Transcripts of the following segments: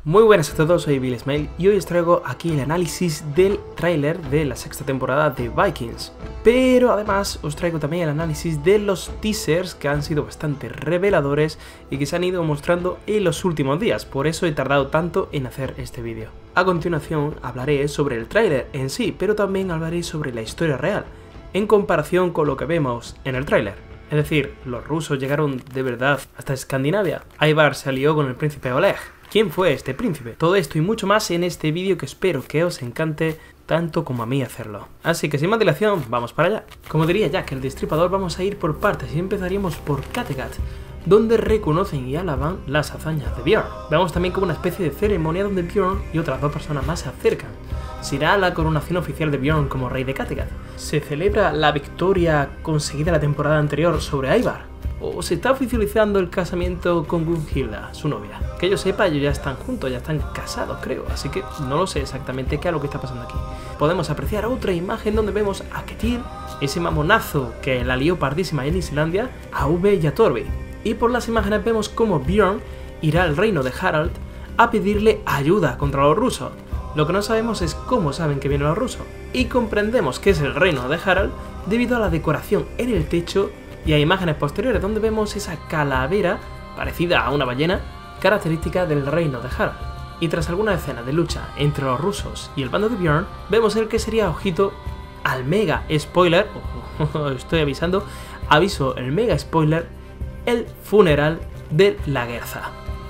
Muy buenas a todos, soy Bill Ismail y hoy os traigo aquí el análisis del tráiler de la sexta temporada de Vikings. Pero además os traigo también el análisis de los teasers que han sido bastante reveladores y que se han ido mostrando en los últimos días, por eso he tardado tanto en hacer este vídeo. A continuación hablaré sobre el tráiler en sí, pero también hablaré sobre la historia real, en comparación con lo que vemos en el tráiler. Es decir, los rusos llegaron de verdad hasta Escandinavia. Ivar se alió con el príncipe Oleg. ¿Quién fue este príncipe? Todo esto y mucho más en este vídeo que espero que os encante tanto como a mí hacerlo. Así que sin más dilación, vamos para allá. Como diría Jack el Destripador, vamos a ir por partes y empezaríamos por Kattegat, donde reconocen y alaban las hazañas de Bjorn. Vemos también como una especie de ceremonia donde Bjorn y otras dos personas más se acercan. ¿Será la coronación oficial de Bjorn como rey de Kattegat? ¿Se celebra la victoria conseguida la temporada anterior sobre Ivar? ¿O se está oficializando el casamiento con Gunhilda, su novia? Que yo sepa, ellos ya están juntos, ya están casados, creo. Así que no lo sé exactamente qué es lo que está pasando aquí. Podemos apreciar otra imagen donde vemos a Ketil, ese mamonazo que la lió pardísima en Islandia, a Ubbe y a Torvi. Y por las imágenes vemos cómo Bjorn irá al reino de Harald a pedirle ayuda contra los rusos. Lo que no sabemos es cómo saben que vienen los rusos. Y comprendemos que es el reino de Harald debido a la decoración en el techo y a imágenes posteriores donde vemos esa calavera parecida a una ballena, característica del reino de Harald. Y tras alguna escena de lucha entre los rusos y el bando de Bjorn, vemos el que sería, ojito, al mega spoiler, estoy avisando, aviso el mega spoiler, el funeral de Lagertha.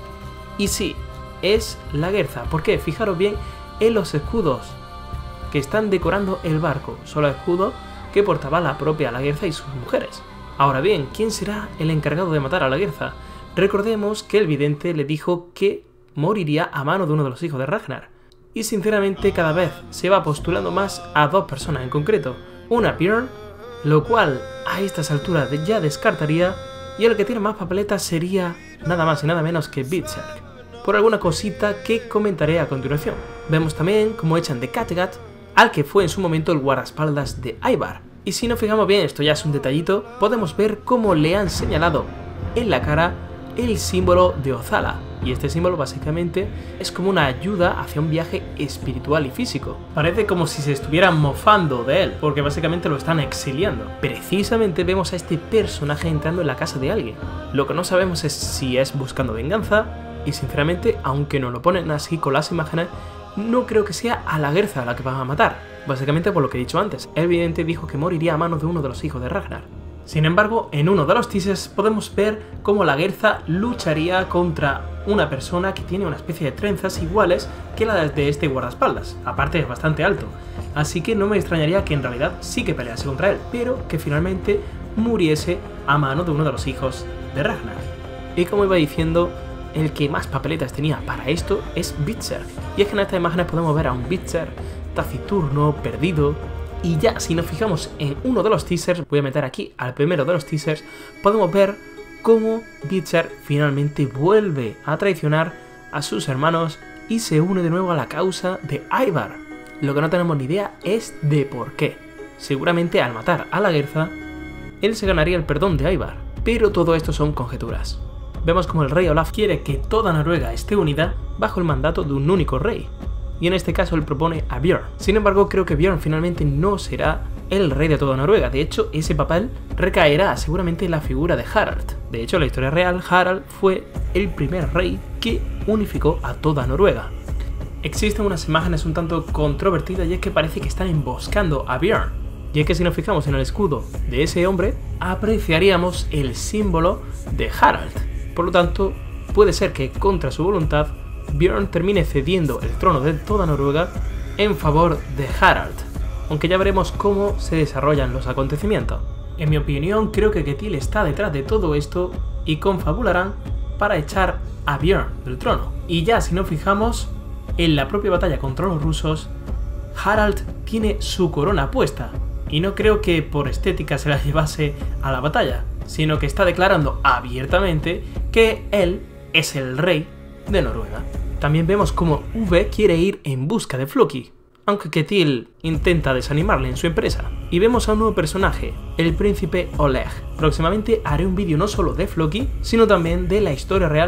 Y sí, es Lagertha, porque fijaros bien en los escudos que están decorando el barco, son los escudos que portaba la propia Lagertha y sus mujeres. Ahora bien, ¿quién será el encargado de matar a Lagertha? Recordemos que el vidente le dijo que moriría a mano de uno de los hijos de Ragnar. Y sinceramente cada vez se va postulando más a dos personas en concreto. Una Bjorn, lo cual a estas alturas ya descartaría, y el que tiene más papeletas sería nada más y nada menos que Berserk, por alguna cosita que comentaré a continuación. Vemos también cómo echan de Kattegat al que fue en su momento el guardaespaldas de Ivar. Y si nos fijamos bien, esto ya es un detallito, podemos ver cómo le han señalado en la cara el símbolo de Ozala. Y este símbolo básicamente es como una ayuda hacia un viaje espiritual y físico. Parece como si se estuvieran mofando de él, porque básicamente lo están exiliando. Precisamente vemos a este personaje entrando en la casa de alguien. Lo que no sabemos es si es buscando venganza, y sinceramente, aunque no lo ponen así con las imágenes, no creo que sea a Lagertha a la que van a matar. Básicamente por lo que he dicho antes, el vidente dijo que moriría a manos de uno de los hijos de Ragnar. Sin embargo, en uno de los teasers podemos ver cómo Lagertha lucharía contra una persona que tiene una especie de trenzas iguales que las de este guardaespaldas. Aparte es bastante alto, así que no me extrañaría que en realidad sí que pelease contra él, pero que finalmente muriese a mano de uno de los hijos de Ragnar. Y como iba diciendo, el que más papeletas tenía para esto es Berserk. Y es que en estas imágenes podemos ver a un Berserk taciturno, perdido. Y ya si nos fijamos en uno de los teasers, voy a meter aquí al primero de los teasers, podemos ver cómo Berserk finalmente vuelve a traicionar a sus hermanos y se une de nuevo a la causa de Ivar. Lo que no tenemos ni idea es de por qué. Seguramente al matar a Lagertha, él se ganaría el perdón de Ivar, pero todo esto son conjeturas. Vemos como el rey Olaf quiere que toda Noruega esté unida bajo el mandato de un único rey, y en este caso él propone a Bjorn. Sin embargo, creo que Bjorn finalmente no será el rey de toda Noruega. De hecho, ese papel recaerá seguramente en la figura de Harald. De hecho, en la historia real, Harald fue el primer rey que unificó a toda Noruega. Existen unas imágenes un tanto controvertidas y es que parece que están emboscando a Bjorn. Y es que si nos fijamos en el escudo de ese hombre, apreciaríamos el símbolo de Harald. Por lo tanto, puede ser que contra su voluntad, Bjorn termine cediendo el trono de toda Noruega en favor de Harald, aunque ya veremos cómo se desarrollan los acontecimientos. En mi opinión, creo que Ketil está detrás de todo esto y confabularán para echar a Bjorn del trono. Y ya si nos fijamos, en la propia batalla contra los rusos, Harald tiene su corona puesta, y no creo que por estética se la llevase a la batalla, sino que está declarando abiertamente que él es el rey de Noruega. También vemos como Ubbe quiere ir en busca de Floki, aunque Ketil intenta desanimarle en su empresa. Y vemos a un nuevo personaje, el príncipe Oleg. Próximamente haré un vídeo no solo de Floki, sino también de la historia real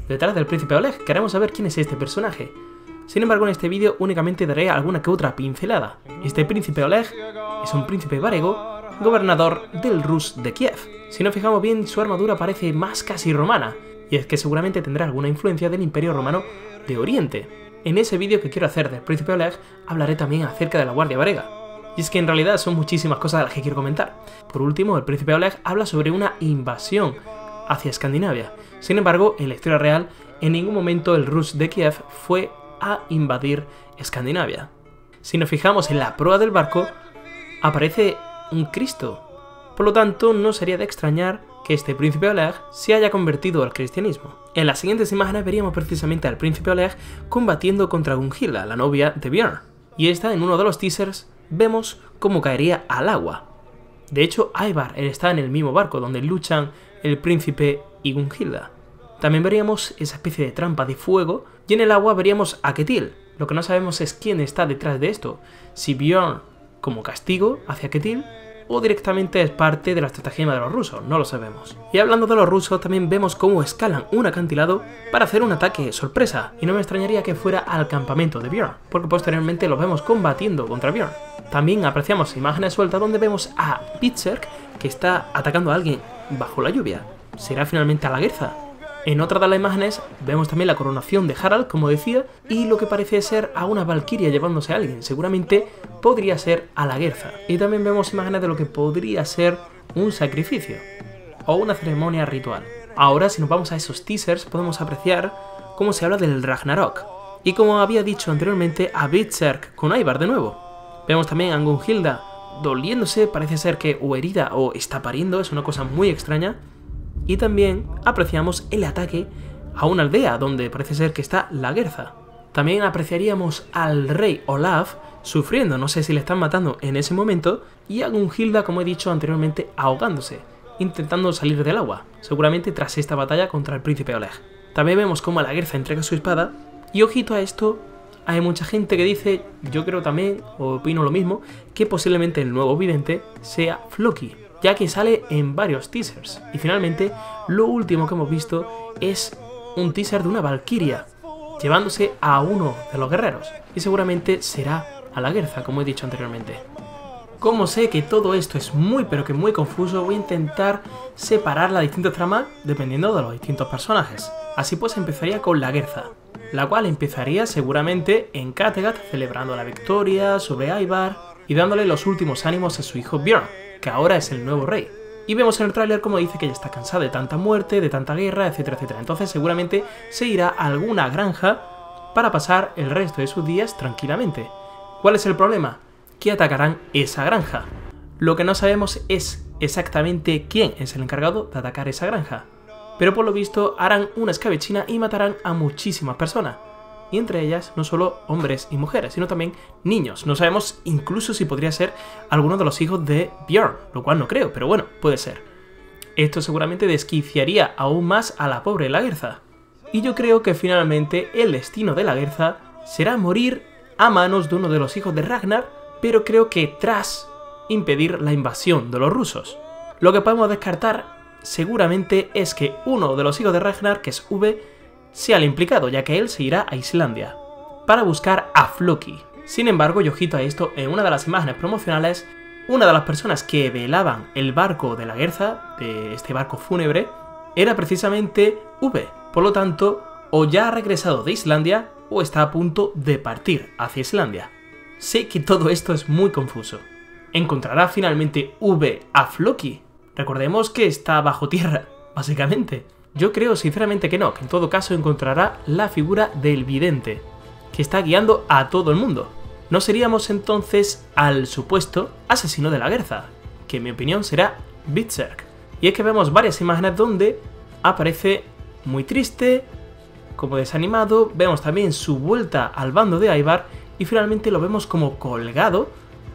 detrás del príncipe Oleg. Queremos saber quién es este personaje. Sin embargo, en este vídeo únicamente daré alguna que otra pincelada. Este príncipe Oleg es un príncipe varego, gobernador del Rus de Kiev. Si nos fijamos bien, su armadura parece más casi romana, y es que seguramente tendrá alguna influencia del Imperio Romano de Oriente. En ese vídeo que quiero hacer del príncipe Oleg, hablaré también acerca de la Guardia Varega. Y es que en realidad son muchísimas cosas las que quiero comentar. Por último, el príncipe Oleg habla sobre una invasión hacia Escandinavia. Sin embargo, en la historia real, en ningún momento el Rus de Kiev fue a invadir Escandinavia. Si nos fijamos en la proa del barco, aparece un Cristo. Por lo tanto, no sería de extrañar que este príncipe Oleg se haya convertido al cristianismo. En las siguientes imágenes veríamos precisamente al príncipe Oleg combatiendo contra Gunhilda, la novia de Björn. Y esta, en uno de los teasers, vemos cómo caería al agua. De hecho, Ivar está en el mismo barco donde luchan el príncipe y Gunhilda. También veríamos esa especie de trampa de fuego, y en el agua veríamos a Ketil. Lo que no sabemos es quién está detrás de esto, si Björn como castigo hacia Ketil, o directamente es parte de la estratagema de los rusos, no lo sabemos. Y hablando de los rusos, también vemos cómo escalan un acantilado para hacer un ataque sorpresa, y no me extrañaría que fuera al campamento de Björn, porque posteriormente los vemos combatiendo contra Björn. También apreciamos imágenes sueltas donde vemos a Berserk que está atacando a alguien bajo la lluvia. ¿Será finalmente a Lagertha? En otra de las imágenes vemos también la coronación de Harald, como decía, y lo que parece ser a una valquiria llevándose a alguien. Seguramente podría ser a Lagertha. Y también vemos imágenes de lo que podría ser un sacrificio o una ceremonia ritual. Ahora, si nos vamos a esos teasers, podemos apreciar cómo se habla del Ragnarok. Y como había dicho anteriormente, a Berserk con Ivar de nuevo. Vemos también a Gunhilda doliéndose, parece ser que o herida o está pariendo, es una cosa muy extraña. Y también apreciamos el ataque a una aldea donde parece ser que está Lagertha. También apreciaríamos al rey Olaf sufriendo, no sé si le están matando en ese momento, y a Gunhilda, como he dicho anteriormente, ahogándose, intentando salir del agua, seguramente tras esta batalla contra el príncipe Oleg. También vemos cómo Lagertha entrega su espada, y ojito a esto, hay mucha gente que dice, yo creo también, o opino lo mismo, que posiblemente el nuevo vidente sea Floki, ya que sale en varios teasers. Y finalmente, lo último que hemos visto es un teaser de una valquiria llevándose a uno de los guerreros, y seguramente será a Lagertha, como he dicho anteriormente. Como sé que todo esto es muy pero que muy confuso, voy a intentar separar las distintas tramas dependiendo de los distintos personajes. Así pues empezaría con Lagertha, la cual empezaría seguramente en Kattegat celebrando la victoria sobre Ivar y dándole los últimos ánimos a su hijo Björn, que ahora es el nuevo rey. Y vemos en el tráiler como dice que ya está cansada de tanta muerte, de tanta guerra, etcétera, etcétera. Entonces seguramente se irá a alguna granja para pasar el resto de sus días tranquilamente. ¿Cuál es el problema? Que atacarán esa granja. Lo que no sabemos es exactamente quién es el encargado de atacar esa granja. Pero por lo visto harán una escabechina y matarán a muchísimas personas. Y entre ellas no solo hombres y mujeres, sino también niños. No sabemos incluso si podría ser alguno de los hijos de Björn, lo cual no creo, pero bueno, puede ser. Esto seguramente desquiciaría aún más a la pobre Lagertha. Y yo creo que finalmente el destino de Lagertha será morir a manos de uno de los hijos de Ragnar, pero creo que tras impedir la invasión de los rusos. Lo que podemos descartar seguramente es que uno de los hijos de Ragnar, que es V, sea el implicado, ya que él se irá a Islandia para buscar a Floki. Sin embargo, y ojito a esto, en una de las imágenes promocionales, una de las personas que velaban el barco de Lagertha, de este barco fúnebre, era precisamente V. Por lo tanto, o ya ha regresado de Islandia o está a punto de partir hacia Islandia. Sé que todo esto es muy confuso. ¿Encontrará finalmente V a Floki? Recordemos que está bajo tierra, básicamente. Yo creo sinceramente que no, que en todo caso encontrará la figura del vidente, que está guiando a todo el mundo. No seríamos entonces al supuesto asesino de Lagertha, que en mi opinión será Berserk. Y es que vemos varias imágenes donde aparece muy triste, como desanimado, vemos también su vuelta al bando de Ivar y finalmente lo vemos como colgado,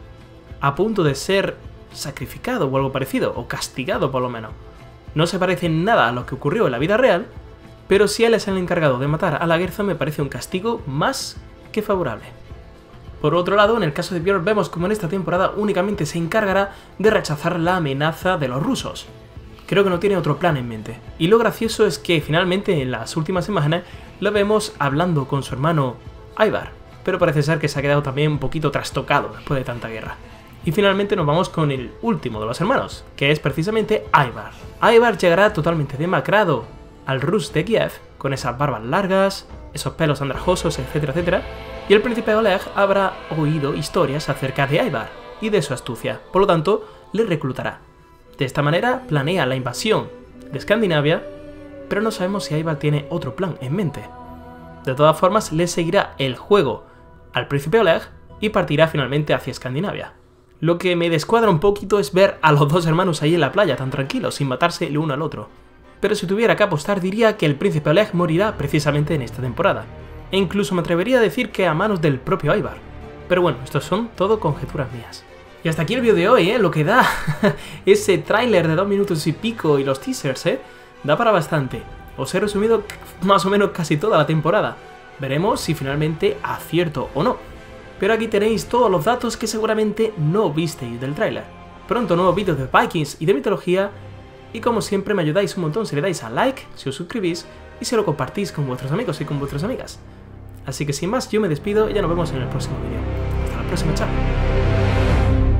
a punto de ser sacrificado o algo parecido, o castigado por lo menos. No se parece en nada a lo que ocurrió en la vida real, pero si él es el encargado de matar a Lagertha me parece un castigo más que favorable. Por otro lado, en el caso de Björn vemos como en esta temporada únicamente se encargará de rechazar la amenaza de los rusos. creo que no tiene otro plan en mente. Y lo gracioso es que finalmente en las últimas semanas lo vemos hablando con su hermano Ivar, pero parece ser que se ha quedado también un poquito trastocado después de tanta guerra. Y finalmente nos vamos con el último de los hermanos, que es precisamente Ivar. Ivar llegará totalmente demacrado al Rus de Kiev, con esas barbas largas, esos pelos andrajosos, etcétera, etcétera, y el príncipe Oleg habrá oído historias acerca de Ivar y de su astucia, por lo tanto, le reclutará. De esta manera planea la invasión de Escandinavia, pero no sabemos si Ivar tiene otro plan en mente. De todas formas, le seguirá el juego al príncipe Oleg y partirá finalmente hacia Escandinavia. Lo que me descuadra un poquito es ver a los dos hermanos ahí en la playa tan tranquilos, sin matarse el uno al otro. Pero si tuviera que apostar diría que el príncipe Oleg morirá precisamente en esta temporada. E incluso me atrevería a decir que a manos del propio Ivar. Pero bueno, estos son todo conjeturas mías. Y hasta aquí el vídeo de hoy, lo que da ese tráiler de 2 minutos y pico y los teasers, da para bastante. Os he resumido más o menos casi toda la temporada. Veremos si finalmente acierto o no. Pero aquí tenéis todos los datos que seguramente no visteis del tráiler. Pronto nuevos vídeos de Vikings y de mitología. Y como siempre me ayudáis un montón si le dais a like, si os suscribís y si lo compartís con vuestros amigos y con vuestras amigas. Así que sin más yo me despido y ya nos vemos en el próximo vídeo. Hasta la próxima, chao.